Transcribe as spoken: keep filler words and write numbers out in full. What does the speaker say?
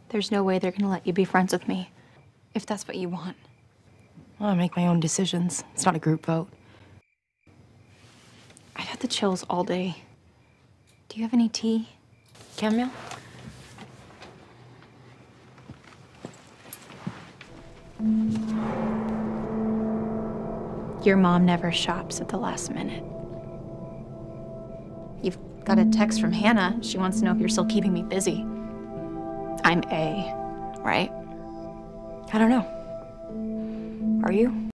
There's no way they're gonna let you be friends with me, if that's what you want. Well, I make my own decisions. It's not a group vote. I've had the chills all day. Do you have any tea? Chamomile? Your mom never shops at the last minute. You've got a text from Hannah. She wants to know if you're still keeping me busy. I'm A, right? I don't know. Are you?